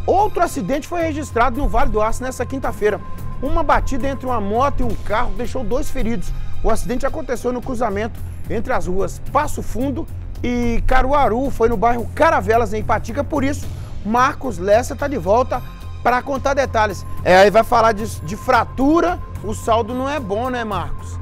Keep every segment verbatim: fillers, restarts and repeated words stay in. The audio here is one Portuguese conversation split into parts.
Outro acidente foi registrado no Vale do Aço nessa quinta-feira. Uma batida entre uma moto e um carro deixou dois feridos. O acidente aconteceu no cruzamento entre as ruas Passo Fundo e Caruaru, foi no bairro Caravelas, em Ipatinga. Por isso, Marcos Lessa está de volta para contar detalhes. É, aí vai falar de, de fratura, o saldo não é bom, né, Marcos?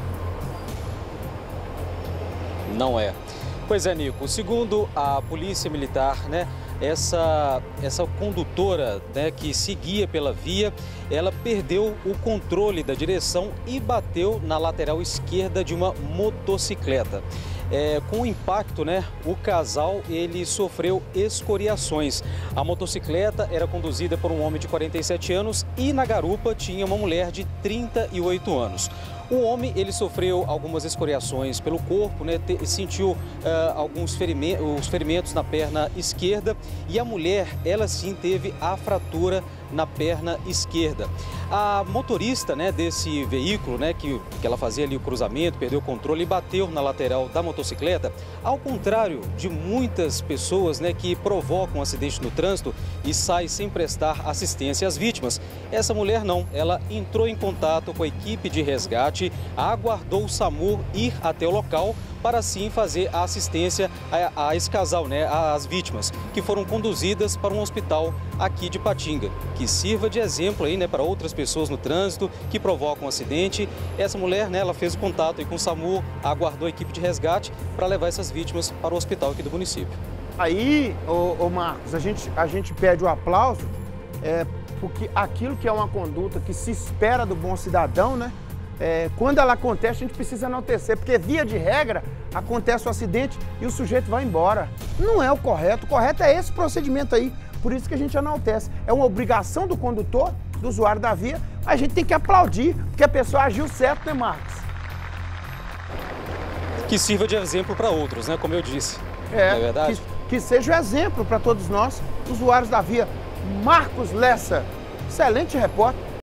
Não é. Pois é, Nico, segundo a Polícia Militar, né, essa, essa condutora, né, que seguia pela via, ela perdeu o controle da direção e bateu na lateral esquerda de uma motocicleta. É, com o impacto, né, o casal ele sofreu escoriações. A motocicleta era conduzida por um homem de quarenta e sete anos e na garupa tinha uma mulher de trinta e oito anos. O homem ele sofreu algumas escoriações pelo corpo, né, te, sentiu uh, alguns ferimentos, os ferimentos na perna esquerda, e a mulher ela sim teve a fratura na perna esquerda. A motorista, né, desse veículo, né, que, que ela fazia ali o cruzamento, perdeu o controle e bateu na lateral da motocicleta. Ao contrário de muitas pessoas, né, que provocam um acidente no trânsito e saem sem prestar assistência às vítimas, essa mulher não. Ela entrou em contato com a equipe de resgate, aguardou o SAMU ir até o local para assim fazer a assistência a, a esse casal, né, às vítimas, que foram conduzidas para um hospital aqui de Ipatinga. Que sirva de exemplo aí, né, para outras pessoas no trânsito que provocam um acidente. Essa mulher, né, ela fez o contato aí com o SAMU, aguardou a equipe de resgate para levar essas vítimas para o hospital aqui do município. Aí, ô, ô Marcos, a gente, a gente pede o aplauso, é, porque aquilo que é uma conduta que se espera do bom cidadão, né? É, quando ela acontece, a gente precisa enaltecer, porque via de regra, acontece o acidente e o sujeito vai embora. Não é o correto, o correto é esse procedimento aí, por isso que a gente enaltece. É uma obrigação do condutor, do usuário da via, a gente tem que aplaudir, porque a pessoa agiu certo, né, Marcos? Que sirva de exemplo para outros, né, como eu disse. É, não é verdade? Que, que seja o exemplo para todos nós, usuários da via. Marcos Lessa, excelente repórter.